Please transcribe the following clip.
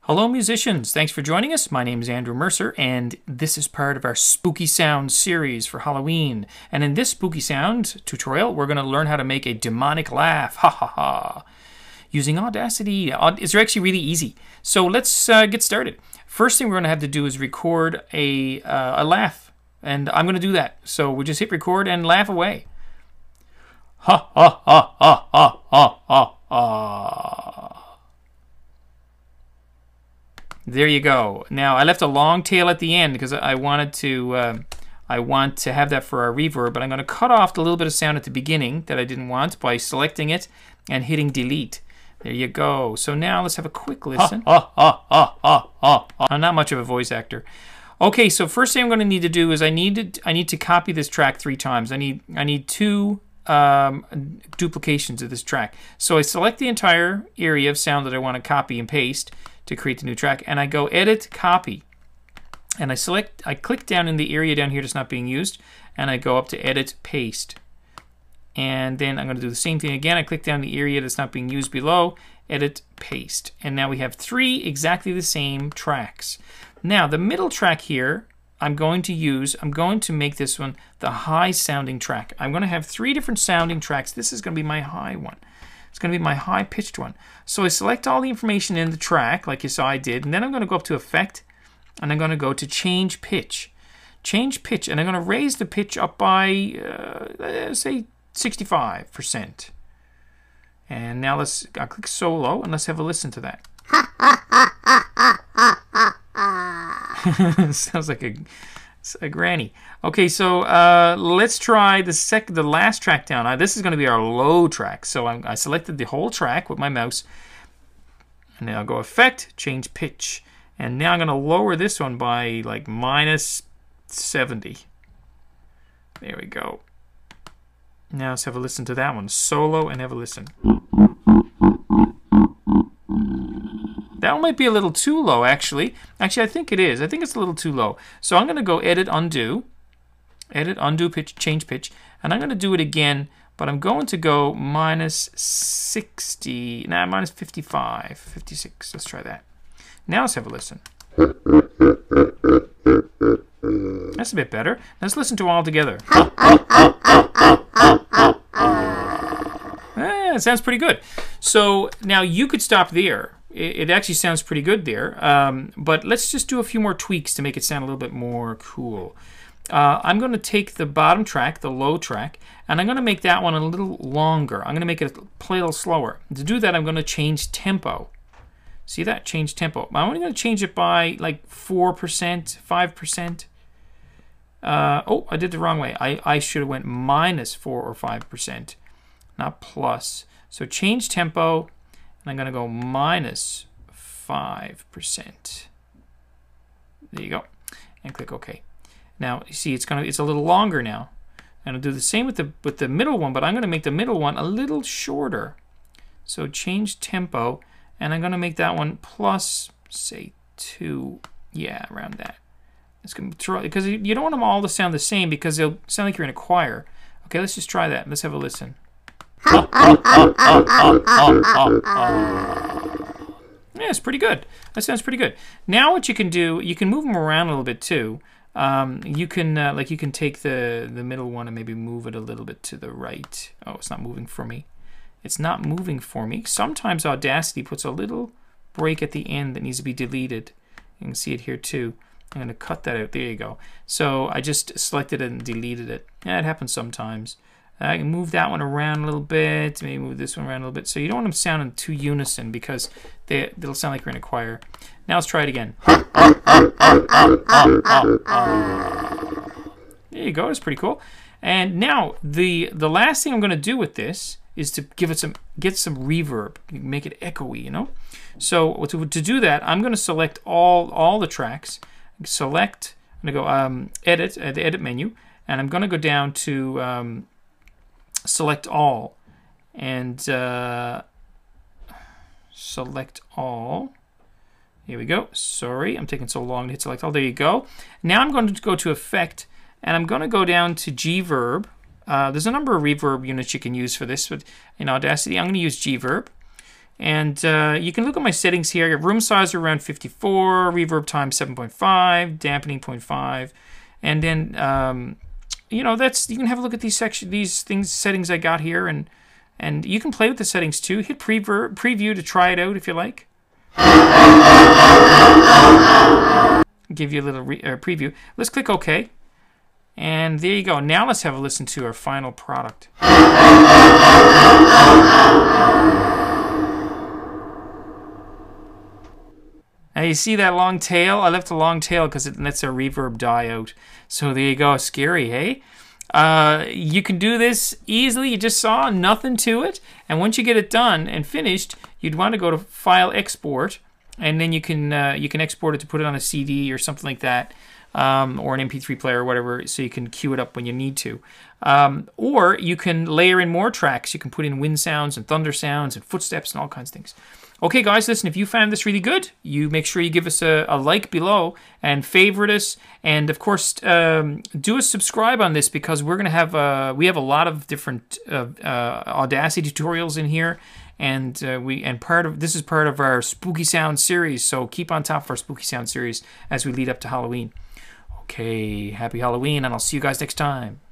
Hello musicians, thanks for joining us. My name is Andrew Mercer and this is part of our Spooky Sound series for Halloween. And in this Spooky Sound tutorial, we're going to learn how to make a demonic laugh, ha ha ha, using Audacity. It's actually really easy. So let's get started. First thing we're going to have to do is record a laugh, and I'm going to do that. So we just hit record and laugh away. Ha ha ha ha ha ha ha ha. There you go. Now I left a long tail at the end because I want to have that for our reverb, but I'm going to cut off the little bit of sound at the beginning that I didn't want by selecting it and hitting delete. There you go. So now let's have a quick listen. I'm not much of a voice actor. Okay, so first thing I'm going to need to do is I need to copy this track 3 times. I need 2 duplications of this track. So I select the entire area of sound that I want to copy and paste to create the new track, and I go edit, copy, and I click down in the area down here that's not being used, and I go up to edit, paste, and then I'm going to do the same thing again. I click down the area that's not being used below, edit, paste, and now we have 3 exactly the same tracks. Now the middle track here I'm going to make this one the high sounding track. I'm going to have 3 different sounding tracks. This is going to be my high one. It's going to be my high-pitched one. So I select all the information in the track, like you saw I did, and then I'm going to go up to Effect, and I'm going to go to Change Pitch. Change Pitch, and I'm going to raise the pitch up by, say, 65%. And now I'll click Solo, and let's have a listen to that. Sounds like a granny. Okay, so let's try the last track down. This is going to be our low track. So I selected the whole track with my mouse, and then I'll go Effect, Change Pitch, and now I'm going to lower this one by like minus 70. There we go. Now let's have a listen to that one. Solo and have a listen. That one might be a little too low, actually. Actually, I think it is. I think it's a little too low. So I'm going to go Edit, Undo, Pitch, Change Pitch, and I'm going to do it again, but I'm going to go minus 60, minus 55, 56. Let's try that. Now let's have a listen. That's a bit better. Let's listen to it all together. It sounds pretty good. So now you could stop there. It actually sounds pretty good there, but let's just do a few more tweaks to make it sound a little bit more cool. I'm going to take the bottom track, the low track, and I'm going to make that one a little longer. I'm going to make it play a little slower. To do that, I'm going to change tempo. See that? Change tempo. I'm only going to change it by like 4%, 5%. Oh, I did the wrong way. I should have went minus 4 or 5%, not plus. So change tempo. I'm going to go minus 5%. There you go, and click OK. Now you see it's a little longer now. I'm going to do the same with the middle one, but I'm going to make the middle one a little shorter. So change tempo, and I'm going to make that one plus, say, 2. Yeah, around that. It's going to try, because you don't want them all to sound the same because they'll sound like you're in a choir. Okay, let's just try that. Let's have a listen. Yeah, it's pretty good. That sounds pretty good. Now what you can do, you can move them around a little bit too. You can take the middle one and maybe move it a little bit to the right. Oh, it's not moving for me. It's not moving for me. Sometimes Audacity puts a little break at the end that needs to be deleted. You can see it here too. I'm going to cut that out. There you go. So I just selected it and deleted it. Yeah, it happens sometimes. I can move that one around a little bit, maybe move this one around a little bit. So you don't want them sounding too unison because they'll sound like you're in a choir. Now let's try it again. There you go, that's pretty cool. And now the last thing I'm going to do with this is to get some reverb, make it echoey, you know. So to do that, I'm going to select all the tracks. Select. I'm going to go edit at the edit menu, and I'm going to go down to select all, and select all. Here we go. Sorry, I'm taking so long to hit select all. There you go. Now I'm going to go to Effect, and I'm going to go down to G-Verb. There's a number of reverb units you can use for this, but in Audacity, I'm going to use G-Verb. And you can look at my settings here. I got room size around 54, reverb time 7.5, dampening 0.5, and then you know, that's, you can have a look at these settings I got here, and you can play with the settings too. Hit preview to try it out if you like. Give you a little preview. Let's click OK. And there you go. Now let's have a listen to our final product. Now you see that long tail? I left a long tail because it lets our reverb die out. So there you go. Scary, hey? You can do this easily. You just saw nothing to it. And once you get it done and finished, you'd want to go to File, Export, and then you can export it to put it on a CD or something like that, or an MP3 player or whatever, so you can queue it up when you need to. Or you can layer in more tracks. You can put in wind sounds and thunder sounds and footsteps and all kinds of things. Okay, guys, listen, if you found this really good, you make sure you give us a like below and favorite us. And, of course, do a subscribe on this, because we're going to have we have a lot of different Audacity tutorials in here. And this is part of our Spooky Sound series. So keep on top of our Spooky Sound series as we lead up to Halloween. Okay, happy Halloween, and I'll see you guys next time.